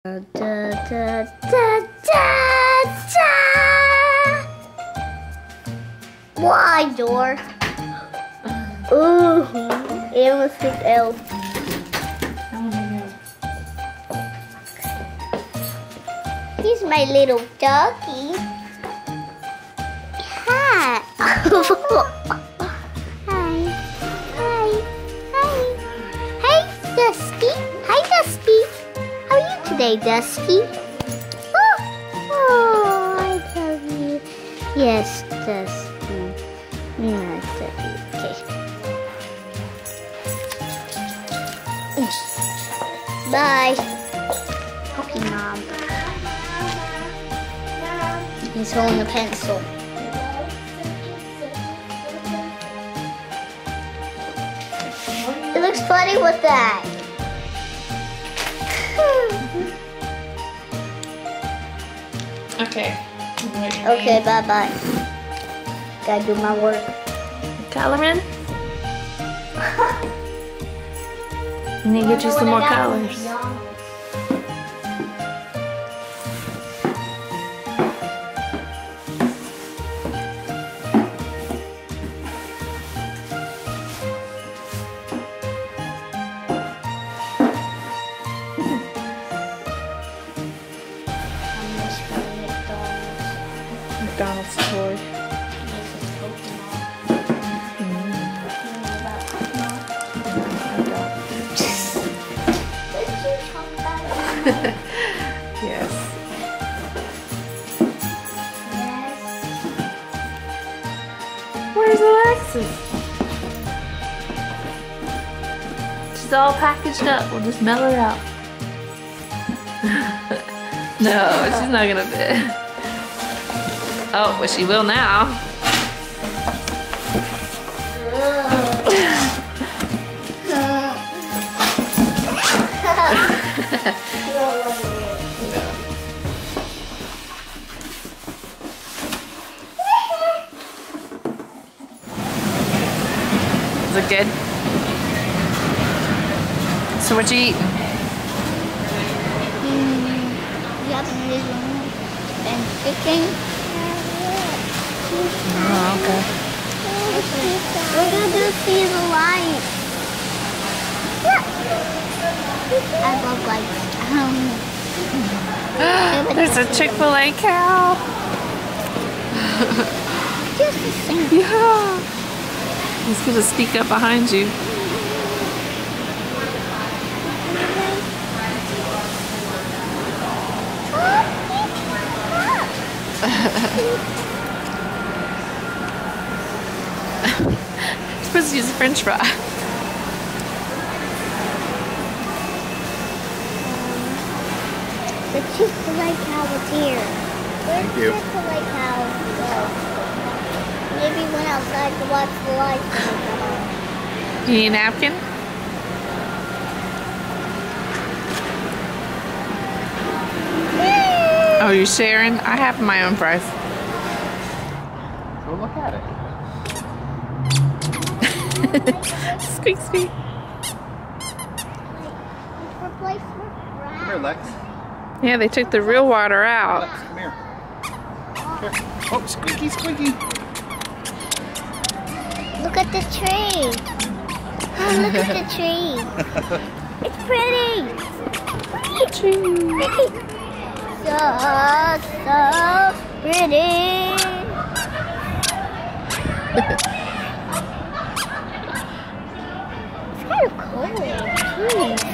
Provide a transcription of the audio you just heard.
Da, da, da, da, da. Wide door. Ooh, it was L. He's my little doggy. Hi. Hi. Hi. Hi. Hey, Dusty. Hi, Dusty. How are you today, Dusty? Oh, I love you. Yes, Dusty. Yes, Dusty. Okay. Bye. Okay, Mom. He's holding a pencil. It looks funny with that. Okay. Okay, bye-bye. Gotta do my work. Coloring? I need to get you some more colors. McDonald's toy. Yes. Where's Alexis? She's all packaged up. We'll just mail her out. No, she's not gonna fit. Oh, well, she will now. Is it good? So what you eating? And chicken. Oh, okay. We're gonna do see the light. I love lights. There's a Chick-fil-A cow. Just the same. Yeah. He's gonna sneak up behind you. You're supposed to use a French fry. The Chick-fil-A cow is here. Where's the Chick-fil-A cow go? Maybe he went outside to watch the lights. You need a napkin? Oh, you're sharing? I have my own fries. Go look at it. Squeak, squeak. Come here, Lex. Yeah, they took the real water out. Lex, come here. Here. Oh, squeaky, squeaky. Look at the tree. Oh, look at the tree. It's pretty. Tree. So pretty. It's kind of cold.